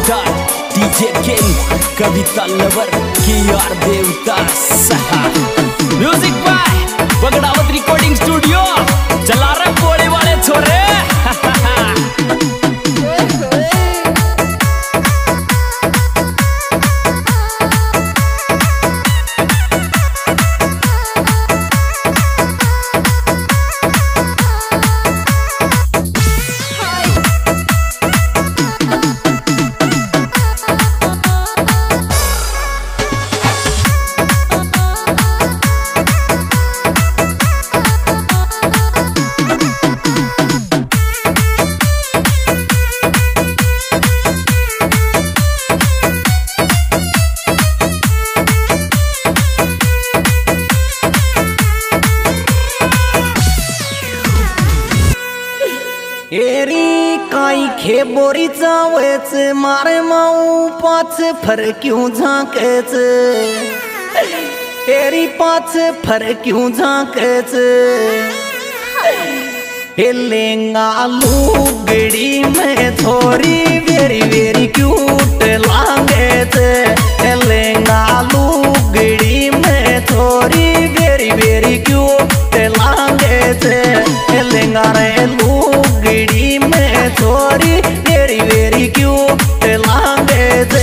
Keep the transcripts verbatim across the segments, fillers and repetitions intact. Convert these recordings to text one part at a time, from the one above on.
Superstar DJ king Kavita lover की यार देवता सहा music by Bagdawat recording studio चला रहे बोले वाले छोरे। एरी काई खे बोरी जावेच मारे माऊ पाच फर क्यों झांकेच एरी पाच फर क्यों झांकेच हे लेंगा लुगड़ी में छोरी वेरी वेरी क्यूट लागेच हे लेंगा लुगड़ी में छोरी वेरी वेरी क्यूट लागेच हे लेंगा रे लुगड़ी में छोरी वेरी वेरी क्यूट लागेच।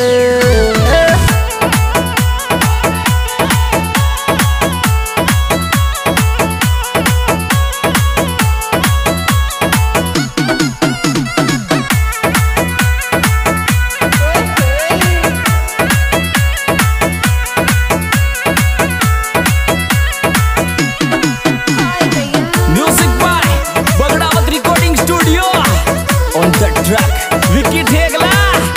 विकी ठेगला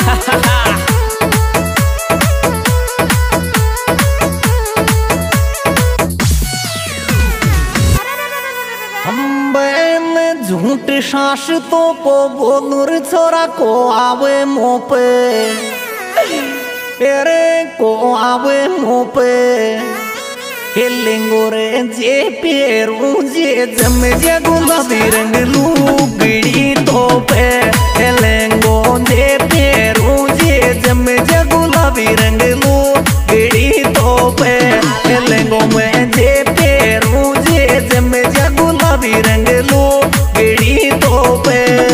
हम बैन झूठ सास तो को बोलूर छोरा को आवे मोपे तेरे को आवे मोपे हेलेंगो रे जे पेरू जे जम जे गुलाबी रंग लुगड़ी तो पे हेलेंगो जे पेरू जे जम जे गुलाबी रंग लुगड़ी तो पे हेलेंगो में जे पेरू जे जम जे गुलाबी रंग लुगड़ी तो पे।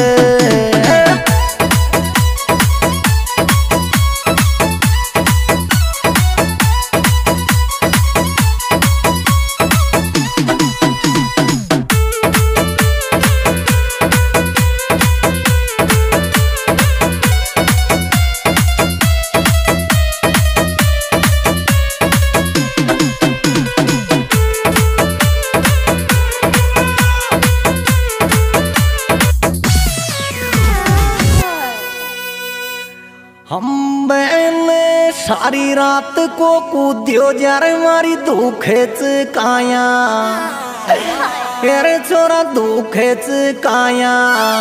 हम बहन सारी रात को कूद्यो जार मारी दुखेच काया तेरे छोरा दुखेच काया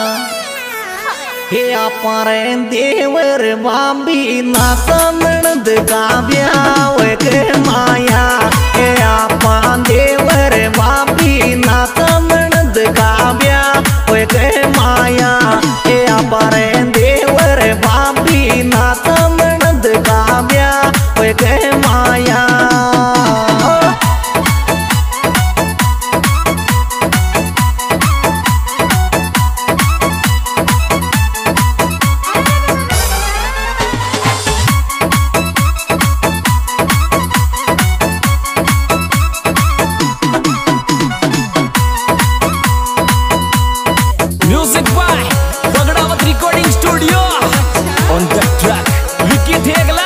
हे पारे देवर बाबी नाता ननद का ब्याह के माया हे आपा देवर बाबी नाता ननद का ब्याह के माया हे पारे देवर बाबी नाता ननद का ब्याह के माया। Music by Bagdawat recording studio on the track Vicky Thegla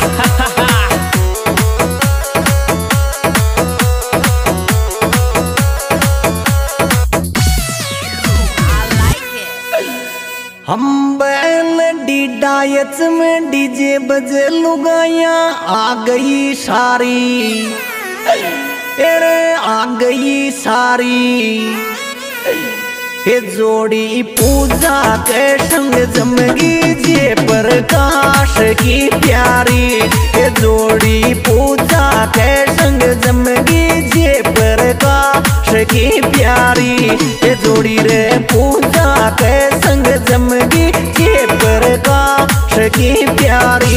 हम बैन डी डायच में डीजे बजे लुगाया आ गई सारी तेरे आ गई सारी हे जोड़ी पूजा के संग जमगी जे प्रकाश की प्यारी हे जोड़ी पूजा के संग जमगी जे प्रकाश की प्यारी हे जोड़ी रे पूजा के संग जमगी जे प्रकाश की प्यारी।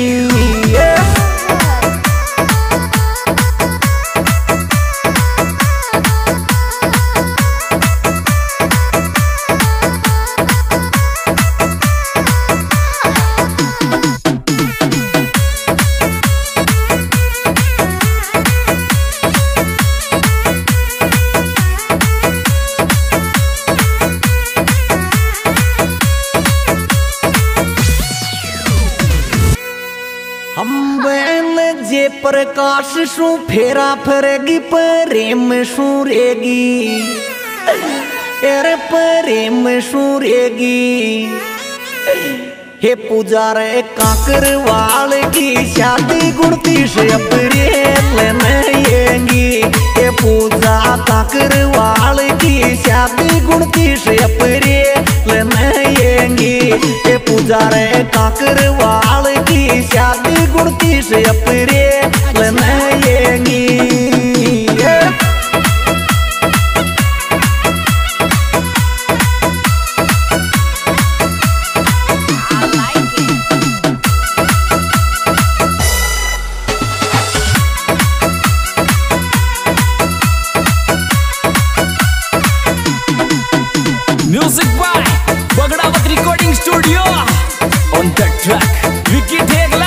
हम बैल जे प्रकाश शू फेरा फरेगी प्रेम सूरेगी, अरे प्रेम सूरेगी। हे पुजारे काकरवाल की शादी उनतीस अप्रैल में आएगी। हे पूजा काकरवाल की शादी उनतीस अप्रैल में आएगी। हे पुजारे काकरवाल की शादी उनतीस अप्रैल में आएगी। Music by Bagdawat Recording Studio. On the track, Vicky Dhegla.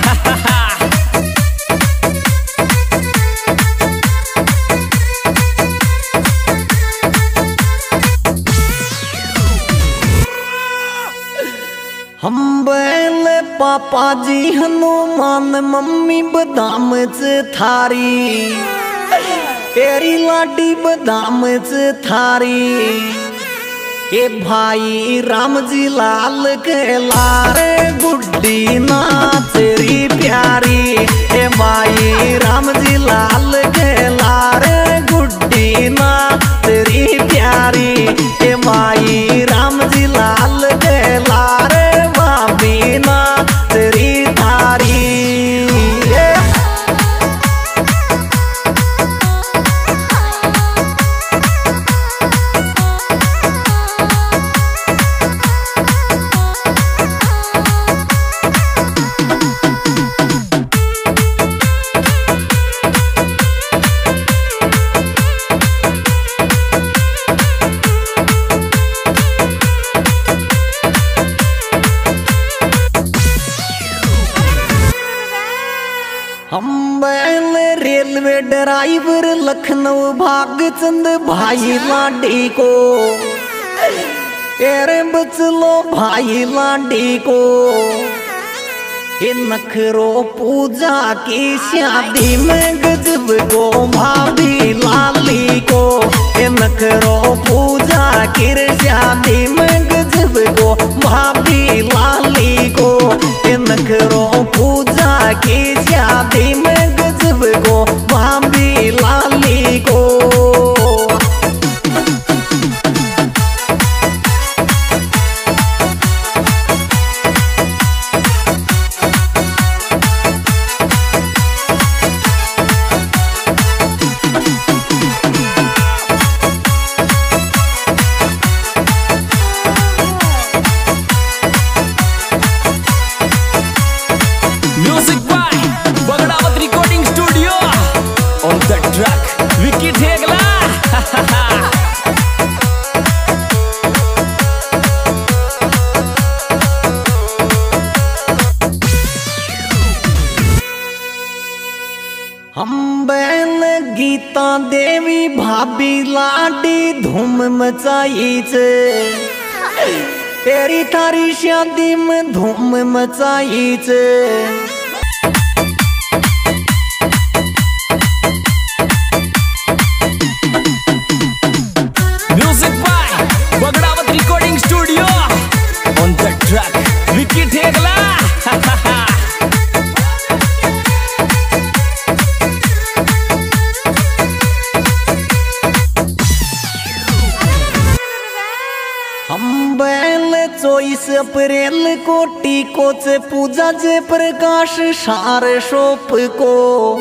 हम बैल पापा जी हनुमान मम्मी बदाम च थारी, तेरी लाडी बदाम च थारी। ए भाई राम जी लाल के लारे गुड्डी नाचरी प्यारी। ए भाई राम जी लाल के लारे गुड्डी नाचरी प्यारी। ए भाई राम जी लाल के लारे भाभी नाचरी थारी। हम बैल रेलवे ड्राइवर लखनऊ भागचंद भाई लाडी को, तेरे बचलो भाई लाडी को। ये नखरो पूजा की शादी में गजब को भाभी लाली को। ये नखरो पूजा की शादी में गजब को भाभी लाली को। ये नखरो पूजा की शादी में गजब को भाभी लाली को। Music by Bagdawat Recording Studio. On the track, Vicky Dhegla. हम बैल गीता देवी भाभी लाडी धूम मचाई छे। तेरी थारी शादी में धूम मचाई छे। Music by Bagdawat Recording Studio. On the track, Vicky Dhegla. हम बैल चौबीस अप्रैल को टीको से पूजा जे प्रकाश सार शोप को।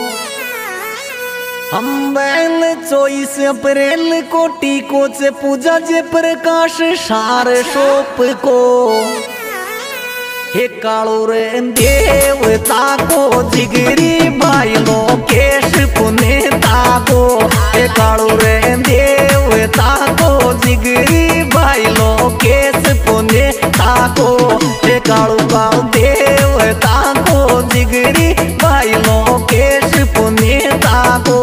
हम बैल चौबीस अप्रैल को टीको से पूजा जे प्रकाश सार शोप को। हे कालू रे देवता को जिगरी भाई लोकेश पुनीता को। हे कालू रे देवता को जिगरी भाई लोकेश पुनीता को। हे कालू का देवता को जिगरी भाई लोकेश पुनीता को।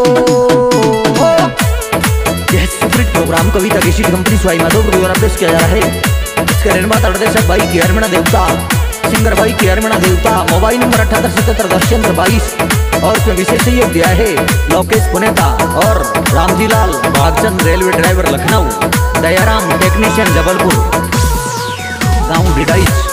यह सुपरहिट प्रोग्राम कविता की शीट कंपनी स्वाई माधोपुर द्वारा पेश किया जा रहा है। इसका निर्माता निर्देशक भाई के हरमणा देवता, सिंगर भाई के हरमणा देवता। मोबाइल नंबर अठारह सतहत्तर दस चंद्र बाईस। और उसमें विशेष सहयोग दिया है लोकेश पुनेता और Ramji Lal Bhagchand railway driver Lucknow, Dayaram technician Jabalpur, गाँव भिडाई।